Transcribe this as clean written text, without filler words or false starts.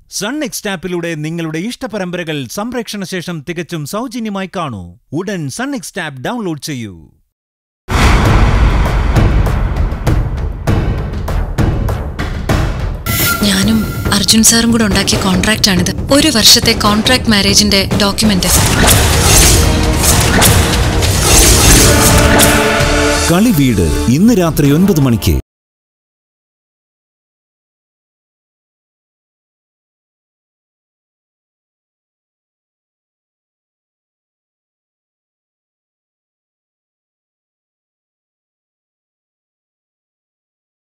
SUN NXT Appിലൂടെ നിങ്ങളുടെ ഇഷ്ടപരമ്പരകൾ സംപ്രേക്ഷണ ശേഷം തികച്ചും സൗജന്യമായി കാണൂ. ഉടൻ SUN NXT App ഡൗൺലോഡ് ചെയ്യൂ. ഞാനും അർജുൻ സാറും കൂടെ ഉണ്ടാക്കിയ കോൺട്രാക്റ്റ് ആണിത്. ഒരു വർഷത്തെ കോൺട്രാക്ട് മാരേജിന്റെ ഡോക്യുമെന്റ്. കളിവീട് ഇന്ന് രാത്രി 9 മണിക്ക്.